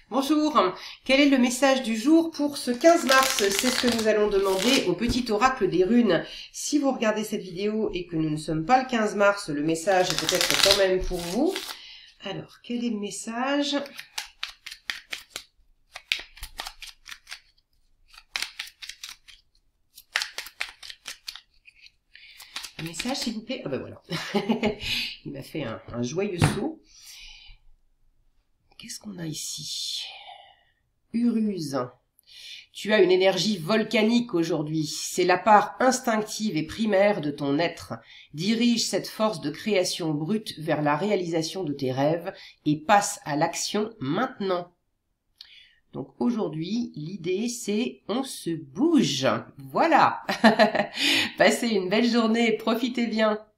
Bonjour, quel est le message du jour pour ce 15 mars? C'est ce que nous allons demander au petit oracle des runes. Si vous regardez cette vidéo et que nous ne sommes pas le 15 mars, le message est peut-être quand même pour vous. Alors, quel est le message? Un message, s'il vous plaît. Ah ben voilà. Il m'a fait un joyeux saut. Qu'est-ce qu'on a ici? Uruse. Tu as une énergie volcanique aujourd'hui. C'est la part instinctive et primaire de ton être. Dirige cette force de création brute vers la réalisation de tes rêves et passe à l'action maintenant. Donc aujourd'hui, l'idée c'est on se bouge. Voilà. Passez une belle journée, profitez bien.